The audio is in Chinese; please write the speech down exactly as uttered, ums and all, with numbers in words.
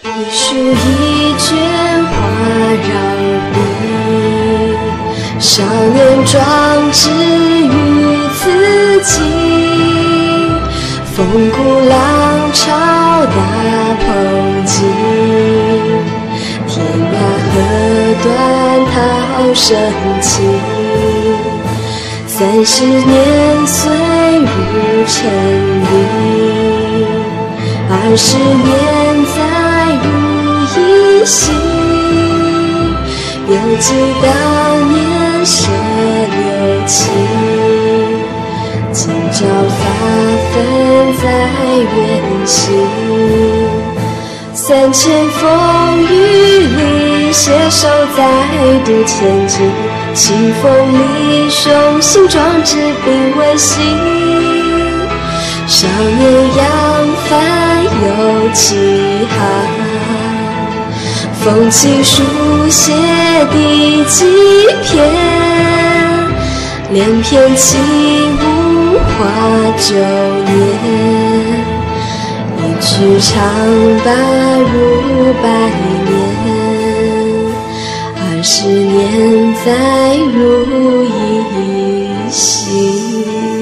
一书一卷花绕笔，少年壮志于此际，风鼓浪潮大鹏际，天涯河断涛声起，三十年岁如尘里，二十年载如一夕，犹记当年舍六七，今朝发奋在远行，三千风雨里携手再度前进，清风里雄心壮志并未醒，少年扬帆有几行，风起书写第几篇，连篇起舞画九年，一曲长罢如百年，二十年载如一夕。